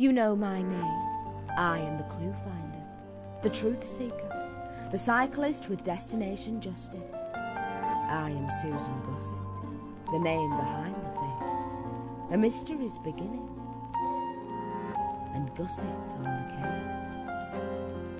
You know my name. I am the clue finder, the truth seeker, the cyclist with destination justice. I am Susan Gusset, the name behind the face. A mystery's beginning, and Gusset's on the case.